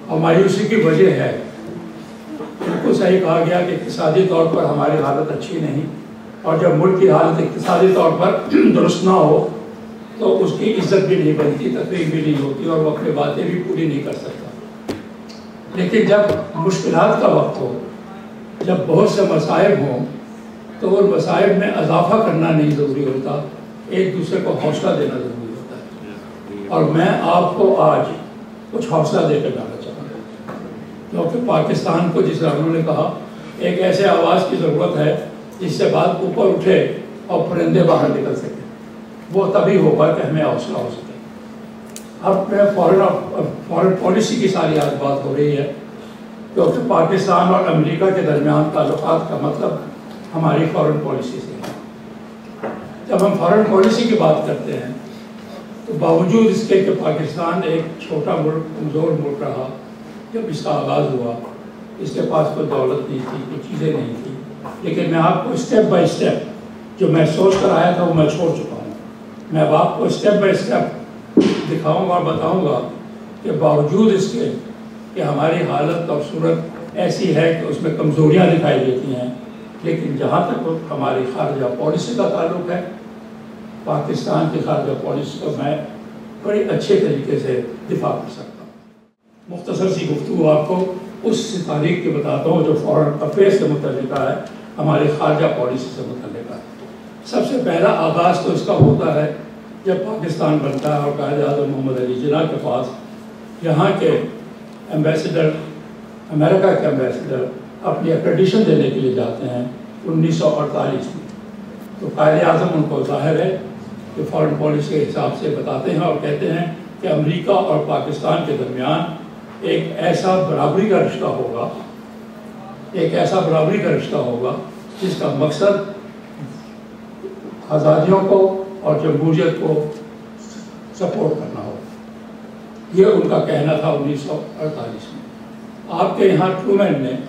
اور مایوسی کی وجہ ہے، بالکل صحیح کہا گیا کہ اقتصادی طور پر ہماری حالت اچھی نہیں، اور جب ملک کی حالت اقتصادی طور پر درست نہ ہو تو اس کی عزت بھی نہیں بنتی، تقریب بھی نہیں ہوتی، اور وہ اپنی باتیں بھی پوری نہیں کر سکتا۔ لیکن جب مشکلات کا وقت ہو، جب بہت سے مصائب ہوں، تو ان مصائب میں اضافہ کرنا نہیں ضروری ہوتا، ایک دوسرے کو حوصلہ دینا ضروری ہوتا ہے۔ اور میں آپ کو آج کچھ حوصلہ دے کر جانا چاہوں گا، کیونکہ پاکستان کو، جس طرح انہوں نے کہا، ایک ایسے آواز کی ضرورت ہے جس سے بات اوپر اٹھے اور پرندے باہر نکل سکیں۔ وہ تبھی ہوگا کہ ہمیں حوصلہ ہو سکے۔ اب میں فارن پالیسی کی ساری آج بات ہو رہی ہے، کیونکہ پاکستان اور امریکہ کے درمیان تعلقات کا مطلب ہماری فارن پالیسی سے ہے۔ جب ہم فارن پالیسی کی بات کرتے ہیں تو باوجود اس کے کہ پاکستان ایک چھوٹا ملک، کمزور ملک رہا، جب اس کا آغاز ہوا، اس کے پاس کوئی دولت نہیں تھی، کوئی چیزیں نہیں تھی، لیکن میں آپ کو اسٹیپ بائی اسٹیپ جو میں سوچ کر آیا تھا وہ میں چھوڑ چکا ہوں۔ میں اب آپ کو اسٹیپ بائی اسٹیپ دکھاؤں گا اور بتاؤں گا کہ باوجود اس کے کہ ہماری حالت اور صورت ایسی ہے کہ اس میں کمزوریاں دکھائی دیتی ہیں، لیکن جہاں تک ہماری خارجہ پالیسی کا تعلق ہے، پاکستان کی خارجہ پالیسی کو میں بڑے اچھے طریقے سے دفاع کر سکتا ہوں۔ مختصر سی گفتگو آپ کو اس تاریخ کی بتاتا ہوں جو فارن افیئرس سے متعلقہ ہے، ہماری خارجہ پالیسی سے متعلقہ ہے۔ سب سے پہلا آغاز تو اس کا ہوتا ہے جب پاکستان بنتا ہے اور قائد اعظم محمد علی جناح کے پاس یہاں کے ایمبیسڈر، امریکہ کے ایمبیسڈر اپنی اکریڈیشن دینے کے لیے جاتے ہیں 1948 میں۔ تو قائد اعظم ان کو ظاہر ہے کہ فارن پالیسی کے حساب سے بتاتے ہیں اور کہتے ہیں کہ امریکہ اور پاکستان کے درمیان ایک ایسا برابری کا رشتہ ہوگا، ایک ایسا برابری کا رشتہ ہوگا جس کا مقصد آزادیوں کو اور جمہوریت کو سپورٹ کرنا ہو۔ یہ ان کا کہنا تھا 1948 میں۔ آپ کے یہاں ٹرومین نے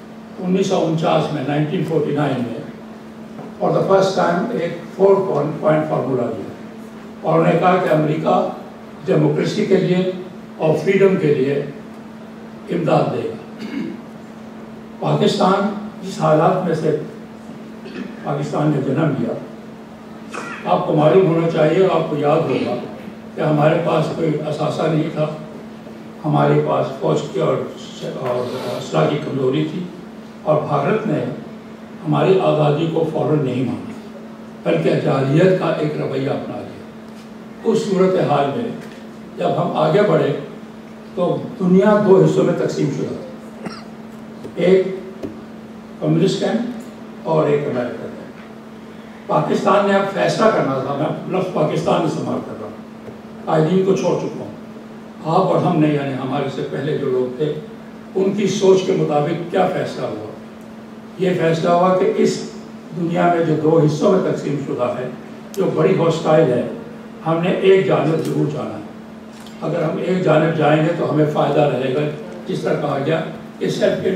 1949 میں 1949 میں فار دا فرسٹ ٹائم ایک 4 پوائنٹ فارمولا دیا، اور انہوں نے کہا کہ امریکہ ڈیموکریسی کے لیے اور فریڈم کے لیے امداد دے گا۔ پاکستان جس حالات میں سے پاکستان نے جنم لیا، آپ کو معلوم ہونا چاہیے اور آپ کو یاد ہوگا کہ ہمارے پاس کوئی اثاثہ نہیں تھا، ہمارے پاس فوج کی اور اسلحہ کی کمزوری تھی، اور بھارت نے ہماری آزادی کو فوراً نہیں مانا بلکہ جارحیت کا ایک رویہ اپنا لیا۔ اس صورتحال میں جب ہم آگے بڑھے تو دنیا 2 حصوں میں تقسیم شدہ تھی، ایک کمیونسٹ کیمپ اور ایک امریکہ کیمپ۔ پاکستان نے اب فیصلہ کرنا تھا، میں لفظ پاکستان استعمال کر رہا ہوں، قائدین کو چھوڑ چکا ہوں، آپ اور ہم نے، یعنی ہمارے سے پہلے جو لوگ تھے، ان کی سوچ کے مطابق کیا فیصلہ ہوا؟ یہ فیصلہ ہوا کہ اس دنیا میں جو 2 حصوں میں تقسیم شدہ ہے، جو بڑی ہاسٹائل ہے، ہم نے ایک جانب ضرور جانا ہے۔ اگر ہم ایک جانب جائیں گے تو ہمیں فائدہ رہے گا، جس طرح کہا گیا کہ سیلف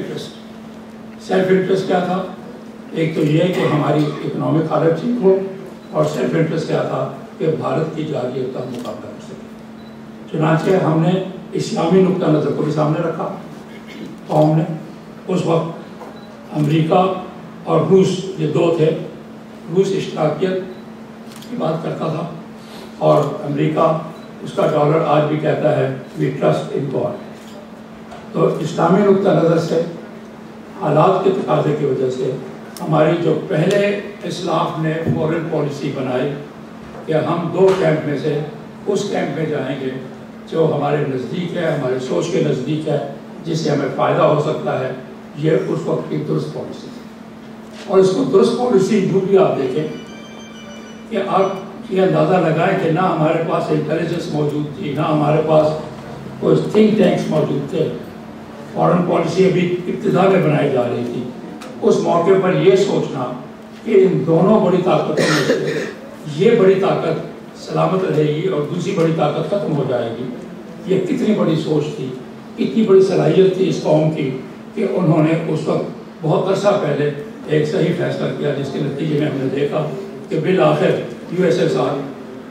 انٹرسٹ کیا تھا؟ ایک تو یہ کہ ہماری اکنامک حالت ٹھیک ہو، اور سیلف انٹرسٹ کیا تھا کہ بھارت کی جارحیت کا مقابلہ کر سکے۔ چنانچہ ہم نے اسلامی نقطہ نظر کو بھی سامنے رکھا قوم نے۔ اس وقت امریکہ اور روس یہ 2 تھے، روس اشتراکیت کی بات کرتا تھا، اور امریکہ، اس کا ڈالر آج بھی کہتا ہے وی ٹرسٹ ان گاڈ۔ تو اسلامی نقطہ نظر سے، حالات کے تقاضے کی وجہ سے، ہماری جو پہلے اسلاف نے فورن پالیسی بنائی کہ ہم 2 کیمپ میں سے اس کیمپ میں جائیں گے جو ہمارے نزدیک ہے، ہماری سوچ کے نزدیک ہے، جس سے ہمیں فائدہ ہو سکتا ہے، یہ اس وقت کی درست پالیسی تھی۔ اور اس کو درست پالیسی جو بھی آپ دیکھیں کہ آپ یہ اندازہ لگائیں کہ نہ ہمارے پاس انٹیلیجنس موجود تھی، نہ ہمارے پاس کوئی تھنک ٹینکس موجود تھے، فارن پالیسی ابھی ابتدا میں بنائی جا رہی تھی۔ اس موقع پر یہ سوچنا کہ ان دونوں بڑی طاقتوں میں سے یہ بڑی طاقت سلامت رہے گی اور دوسری بڑی طاقت ختم ہو جائے گی، یہ کتنی بڑی سوچ تھی، کتنی بڑی صلاحیت تھی اس قوم کی کہ انہوں نے اس وقت بہت عرصہ پہلے ایک صحیح فیصلہ کیا، جس کے نتیجے میں ہم نے دیکھا کہ بالآخر USSR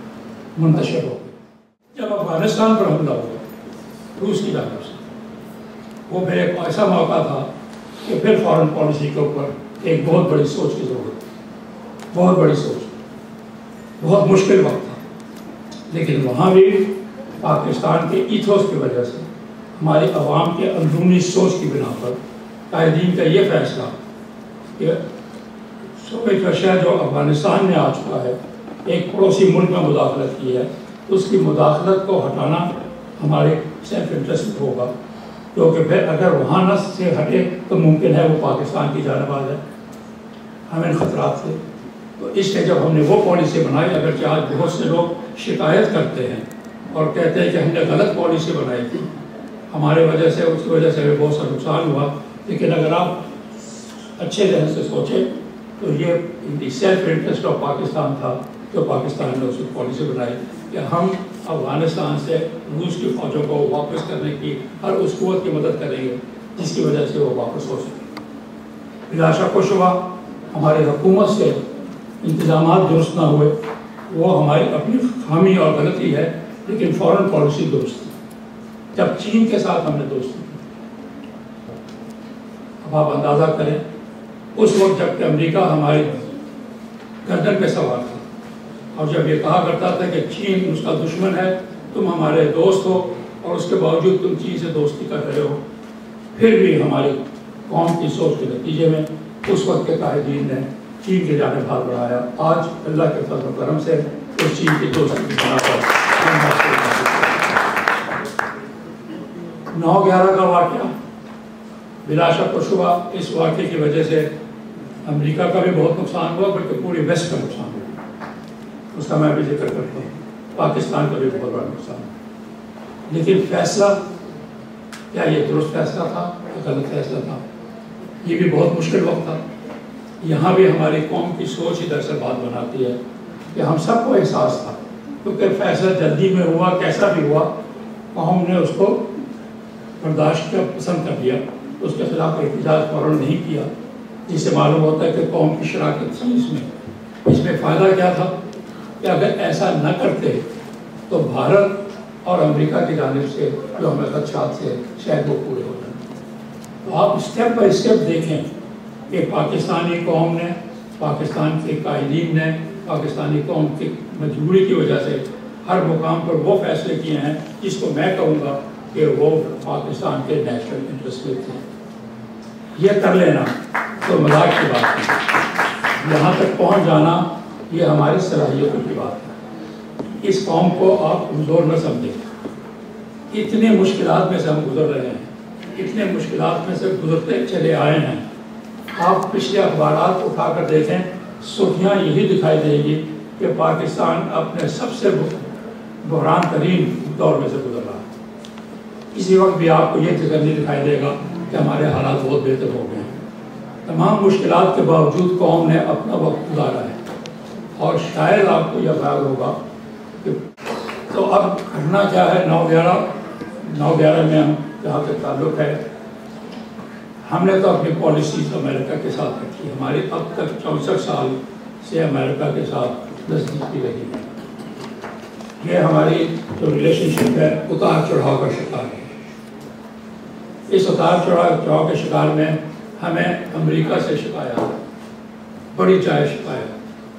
منتشر ہو گئی۔ جب افغانستان پر حملہ ہوا روس کی جانب سے، وہ پھر ایک ایسا موقع تھا کہ پھر فارن پالیسی کے اوپر ایک بہت بڑی سوچ کی ضرورت تھی، بہت بڑی سوچ، بہت مشکل وقت تھا، لیکن وہاں بھی پاکستان کے ایتھوس کی وجہ سے، ہماری عوام کے اندرونی سوچ کی بنا پر قائدین کا یہ فیصلہ کہ سوویت رشیا جو افغانستان میں آ چکا ہے، ایک پڑوسی ملک میں مداخلت کی ہے، اس کی مداخلت کو ہٹانا ہمارے سیلف انٹرسٹ ہوگا، کیونکہ پھر اگر وہاں نہ سے ہٹے تو ممکن ہے وہ پاکستان کی جانب آ جائے ہمیں خطرات سے۔ تو اس لیے جب ہم نے وہ پالیسی بنائی، اگرچہ آج بہت سے لوگ شکایت کرتے ہیں اور کہتے ہیں کہ ہم نے غلط پالیسی بنائی تھی، ہمارے وجہ سے، اس کی وجہ سے ہمیں بہت سا نقصان ہوا، لیکن اگر آپ اچھے ذہن سے سوچیں تو یہ سیلف انٹرسٹ آف پاکستان تھا جو پاکستان نے اس پالیسی بنائی کہ ہم افغانستان سے روس کی فوجوں کو واپس کرنے کی ہر اس قوت کی مدد کریں گے جس کی وجہ سے وہ واپس ہو سکے۔ بلا شک و شبہ ہماری حکومت سے انتظامات درست نہ ہوئے، وہ ہماری اپنی خامی اور غلطی ہے، لیکن فارن پالیسی درست تھی۔ جب چین کے ساتھ ہم نے دوستی کی، اب آپ اندازہ کریں اس وقت جب کہ امریکہ ہماری گردن پہ سوار تھا اور جب یہ کہا کرتا تھا کہ چین اس کا دشمن ہے، تم ہمارے دوست ہو، اور اس کے باوجود تم چین سے دوستی کر رہے ہو، پھر بھی ہماری قوم کی سوچ کے نتیجے میں اس وقت کے قائدین نے چین کی جانب ہاتھ بڑھایا۔ آج اللہ کے فضل و کرم سے اس چین کی دوستی کی بنا پر 9/11 کا واقعہ، بلا شک و شبہ اس واقعے کی وجہ سے امریکہ کا بھی بہت نقصان ہوا، بلکہ پوری ویسٹ کا نقصان ہوا، اس کا میں بھی ذکر کرتا ہوں، پاکستان کا بھی بہت بڑا نقصان ہوا۔ لیکن فیصلہ کیا یہ درست فیصلہ تھا یا غلط فیصلہ تھا؟ یہ بھی بہت مشکل وقت تھا۔ یہاں بھی ہماری قوم کی سوچ ہی دراصل بات بناتی ہے کہ ہم سب کو احساس تھا، کیونکہ فیصلہ جلدی میں ہوا، کیسا بھی ہوا، قوم نے اس کو برداشت کا پسند کر لیا، اس کے خلاف احتجاج فوراً نہیں کیا، جس سے معلوم ہوتا ہے کہ قوم کی شراکت تھی اس میں فائدہ کیا تھا کہ اگر ایسا نہ کرتے تو بھارت اور امریکہ کی جانب سے جو ہمیں خدشات سے شاید وہ پورے ہو جائیں۔ تو آپ اسٹیپ بائی اسٹیپ دیکھیں کہ پاکستانی قوم نے، پاکستان کے قائدین نے، پاکستانی قوم کی مجبوری کی وجہ سے ہر مقام پر وہ فیصلے کیے ہیں جس کو میں کہوں گا کہ وہ پاکستان کے نیشنل انٹرسٹ میں تھے۔ یہ کر لینا تو مذاق کی بات ہے، یہاں تک پہنچ جانا یہ ہماری صلاحیتوں کی بات ہے۔ اس قوم کو آپ کمزور نہ سمجھیں، اتنے مشکلات میں سے ہم گزر رہے ہیں، اتنے مشکلات میں سے گزرتے چلے آئے ہیں۔ آپ پچھلے اخبارات اٹھا کر دیکھیں، سرخیاں یہی دکھائی دے گی کہ پاکستان اپنے سب سے بحران ترین دور میں سے گزر رہا ہے۔ کسی وقت بھی آپ کو یہ ذکر نہیں دکھائی دے گا کہ ہمارے حالات بہت بہتر ہو گئے ہیں۔ تمام مشکلات کے باوجود قوم نے اپنا وقت گزارا ہے، اور شاید آپ کو یہ خیال ہوگا کہ تو اب کرنا کیا ہے۔ 9/11 میں ہم جہاں تک تعلق ہے، ہم نے تو اپنی پالیسیز امریکہ کے ساتھ رکھی، ہماری اب تک 64 سال سے امریکہ کے ساتھ نزدیکی رہی ہے۔ یہ ہماری جو ریلیشن شپ ہے اتار چڑھاؤ کا شکار ہے۔ اس اتار چڑھاؤ کے شکار میں ہمیں امریکہ سے شکایات، بڑی چاہے شکایت،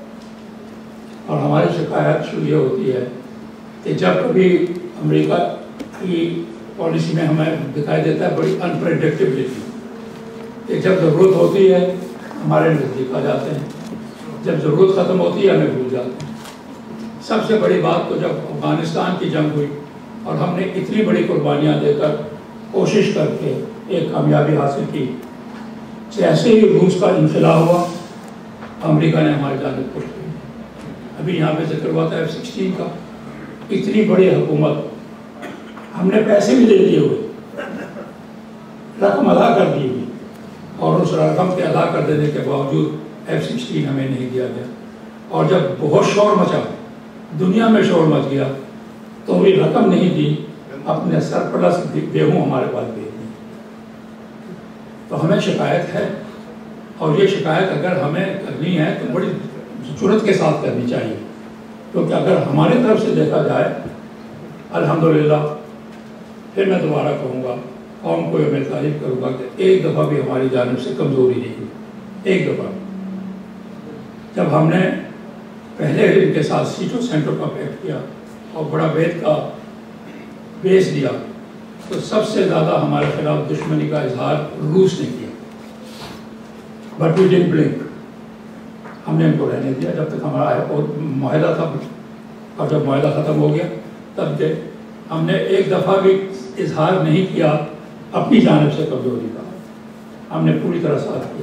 اور ہماری شکایت شروع یہ ہوتی ہے کہ جب کبھی امریکہ کی پالیسی میں ہمیں دکھائی دیتا ہے بڑی انپریڈکٹیبلٹی، کہ جب ضرورت ہوتی ہے ہمارے نزدیک آ جاتے ہیں، جب ضرورت ختم ہوتی ہے ہمیں بھول جاتے ہیں۔ سب سے بڑی بات تو جب افغانستان کی جنگ ہوئی اور ہم نے اتنی بڑی قربانیاں دے کر کوشش کر کے ایک کامیابی حاصل کی، جیسے ہی روس کا انخلا ہوا امریکہ نے ہماری جانب پش کی۔ ابھی یہاں پہ ذکر ہوا تھا F-16 کا، اتنی بڑی حکومت، ہم نے پیسے بھی دے دیے ہوئے، رقم ادا کر دی ہوئی، اور اس رقم کے ادا کر دینے کے باوجود F-16 ہمیں نہیں دیا گیا۔ اور جب بہت شور مچا، دنیا میں شور مچ گیا، تو بھی رقم نہیں دی، اپنے سرپلس گیہوں ہمارے پاس بھیج دی۔ تو ہمیں شکایت ہے، اور یہ شکایت اگر ہمیں کرنی ہے تو بڑی جرأت کے ساتھ کرنی چاہیے، کیونکہ اگر ہماری طرف سے دیکھا جائے الحمدللہ، پھر میں دوبارہ کہوں گا قوم کو میں تعریف کروں گا کہ ایک دفعہ بھی ہماری جانب سے کمزوری نہیں ہوئی، ایک دفعہ۔ جب ہم نے پہلے ان کے ساتھ سیٹوں سینٹر کا پیک کیا اور بڑا بیت کا بیس دیا تو سب سے زیادہ ہمارے خلاف دشمنی کا اظہار روس نے کیا، بٹ وی ڈنٹ بلنک۔ ہم نے ان کو رہنے دیا جب تک ہمارا معاہدہ تھا، اور جب معاہدہ ختم ہو گیا تب کہ ہم نے ایک دفعہ بھی اظہار نہیں کیا اپنی جانب سے کمزوری کا، ہم نے پوری طرح ساتھ کیا۔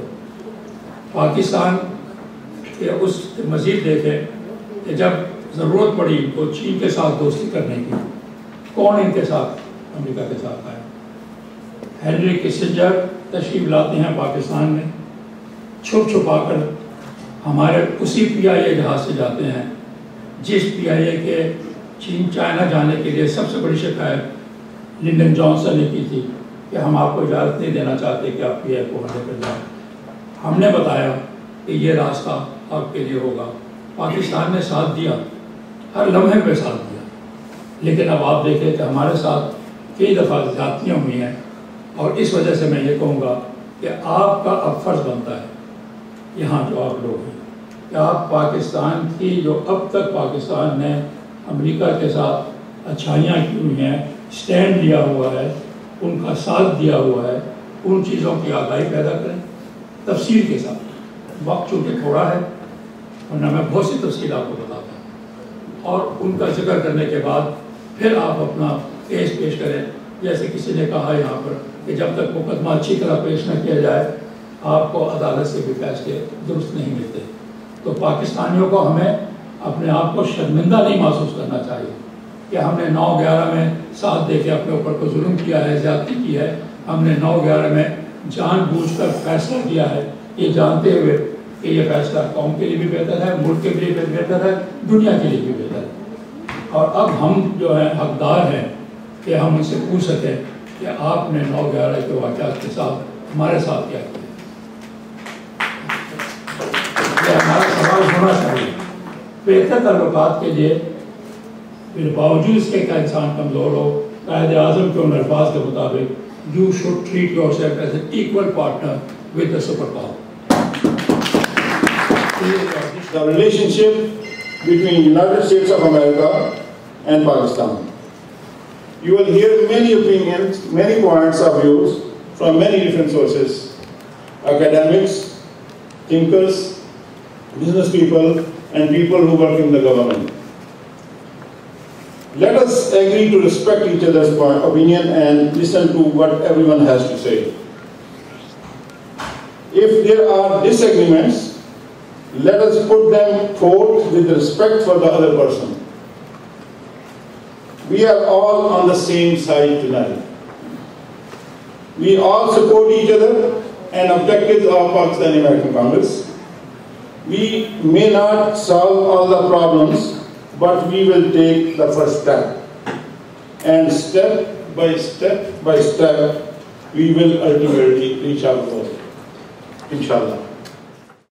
پاکستان کے اس مزید دیکھیں کہ جب ضرورت پڑی ان کو چین کے ساتھ دوستی کرنے کی، کون ان کے ساتھ؟ امریکہ کے ساتھ آئے۔ ہینری کسنجر تشریف لاتے ہیں پاکستان میں، چھپ چھپا کر ہمارے اسی پی آئی اے جہاز سے جاتے ہیں جس پی آئی اے کے چین چائنا جانے کے لیے سب سے بڑی شکایت لنڈن جانسن نے کی تھی کہ ہم آپ کو اجازت نہیں دینا چاہتے کہ آپ پی آئی کو ہٹے کر جائیں۔ ہم نے بتایا کہ یہ راستہ آپ کے لیے ہوگا، پاکستان نے ساتھ دیا، ہر لمحے پہ ساتھ دیا، لیکن اب آپ دیکھیں کہ ہمارے ساتھ کئی دفعہ زیادتیاں ہوئی ہیں، اور اس وجہ سے میں یہ کہوں گا کہ آپ کا اب فرض بنتا ہے یہاں جو آپ لوگ ہیں کہ آپ پاکستان کی جو اب تک پاکستان نے امریکہ کے ساتھ اچھائیاں کی ہوئی ہیں، سٹینڈ لیا ہوا ہے، ان کا ساتھ دیا ہوا ہے، ان چیزوں کی آگاہی پیدا کریں تفصیل کے ساتھ۔ وقت چونکہ تھوڑا ہے ورنہ میں بہت سی تفصیل آپ کو بتاتا ہوں، اور ان کا ذکر کرنے کے بعد پھر آپ اپنا کیس پیش کریں۔ جیسے کسی نے کہا یہاں پر کہ جب تک مقدمہ اچھی طرح پیش نہ کیا جائے آپ کو عدالت سے بھی فیصلے درست نہیں ملتے۔ تو پاکستانیوں کو ہمیں اپنے آپ کو شرمندہ نہیں محسوس کرنا چاہیے کہ ہم نے 9/11 میں ساتھ دے کے اپنے اوپر کو ظلم کیا ہے، زیادتی کی ہے۔ ہم نے 9/11 میں جان بوجھ کر فیصلہ کیا ہے، یہ جانتے ہوئے کہ یہ فیصلہ قوم کے لیے بھی بہتر ہے، ملک کے لیے بھی بہتر ہے، دنیا کے لیے بھی بہتر ہے۔ اور اب ہم جو ہے حقدار ہیں کہ ہم ان سے پوچھ سکیں کہ آپ نے 9/11 کے واقعات کے ساتھ ہمارے ساتھ کیا کیا۔ یہ ہمارا سوال ہونا چاہیے۔ بہتر تعلقات کے لیے باوجود اس کے کہ انسان کمزور ہو، قائد اعظم کے ان الفاظ کے مطابق you should treat yourself as an equal partner with the superpower. The relationship between United States of America and Pakistan. You will hear many opinions, many points of views from many different sources: academics, thinkers, business people, and people who work in the government. Let us agree to respect each other's opinion and listen to what everyone has to say. If there are disagreements, let us put them forth with respect for the other person. We are all on the same side tonight. We all support each other and objectives of Pakistani American Congress. We may not solve all the problems, but we will take the first step. And step by step, we will ultimately reach our goal. Inshallah.